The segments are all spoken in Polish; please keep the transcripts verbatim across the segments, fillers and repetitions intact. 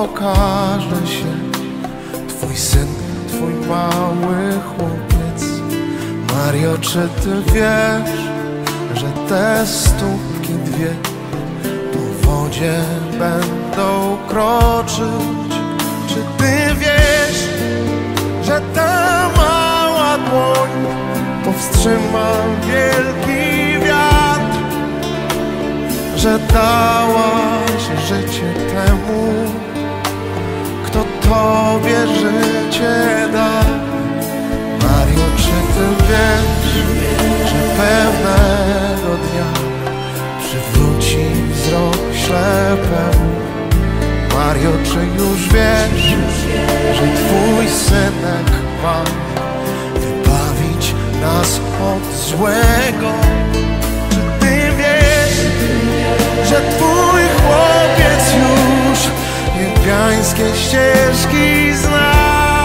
pokaże się Twój syn, Twój mały chłopiec. Mario, czy Ty wiesz, że te stópki dwie po wodzie będą kroczyć? Czy Ty wiesz, że ta mała dłoń powstrzyma wielki wiatr? Że dałaś życie temu, kto Tobie życie da. Mario, czy Ty wiesz, że pewnego dnia przywróci wzrok ślepemu? Mario, czy już wiesz, że Twój synek ma wybawić nas od złego? Czy Ty wiesz, że Twój chłopiec już niebiańskie ścieżki zna?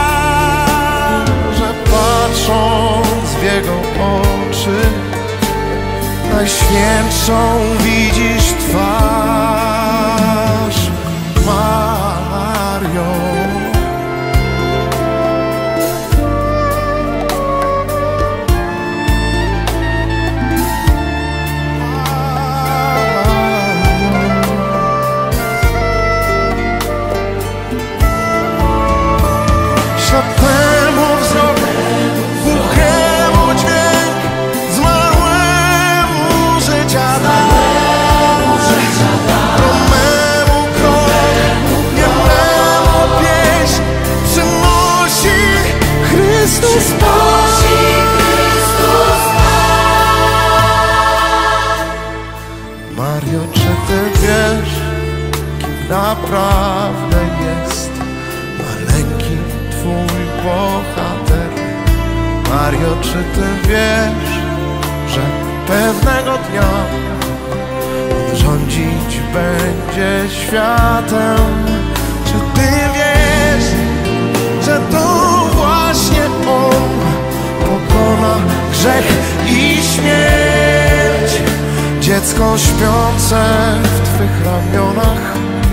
Że patrząc w jego oczy najświętszą widzisz twarz. Mario, ślepemu wzrok, głuchemu dźwięk, zmarłemu życia da. Chromemu krok, niememu pieśń przynosi Chrystus Pan. Mario, czy Ty wiesz, kim naprawdę jest maleńki Twój bohater? Mario, czy Ty wiesz, że pewnego dnia on rządzić będzie światem? Czy Ty wiesz, że to właśnie On pokona grzech i śmierć? Dziecko śpiące w Twych ramionach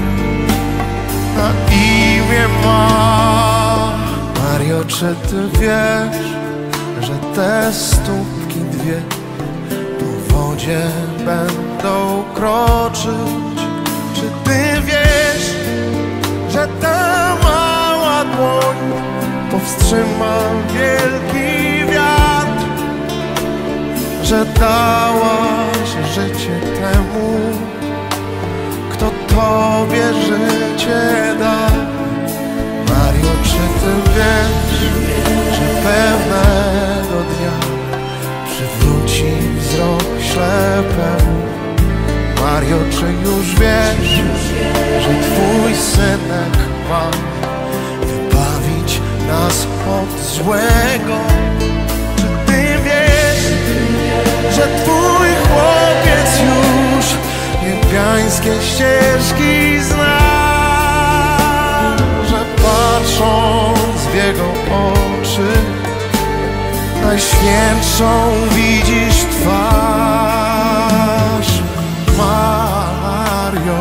na imię ma. Mario, czy Ty wiesz, że te stópki dwie po wodzie będą kroczyć? Czy Ty wiesz, że ta mała dłoń powstrzyma wielki wiatr? Że dałaś życie temu, kto Tobie życie da. Mario, czy Ty wiesz, że pewnego dnia przywróci wzrok ślepemu? Mario, czy już wiesz, że Twój synek ma wybawić nas od złego? Czy Ty wiesz, że Twój chłopiec już niebiańskie ścieżki zna? Że patrząc w jego oczy najświętszą widzisz twarz. Mario,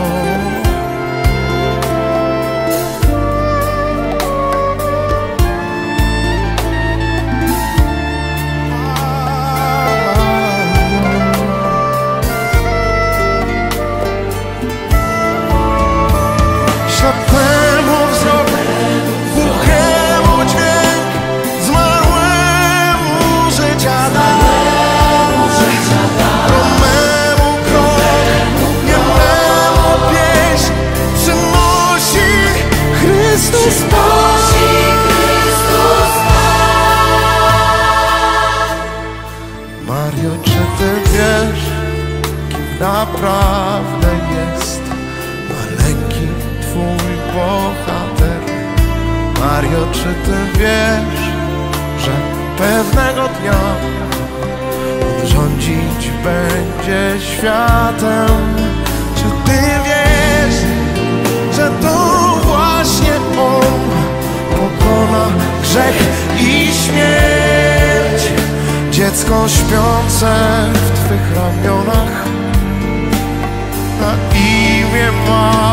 ślepemu wzrok, głuchemu dźwięk, zmarłemu życia da. Chromemu krok, niememu pieśń przynosi Chrystus Pan. Mario, czy Ty wiesz, kim naprawdę jest maleńki Twój bohater? Mario, czy Ty wiesz, że pewnego dnia on rządzić będzie światem? Czy Ty wiesz, że to właśnie On pokona grzech i śmierć? Dziecko śpiące w Twych ramionach na imię ma.